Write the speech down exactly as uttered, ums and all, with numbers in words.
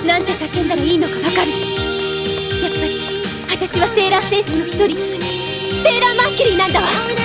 なんて叫んだらいいのかわかる。やっぱり私はセーラー戦士の一人、セーラーマーキュリーなんだわ。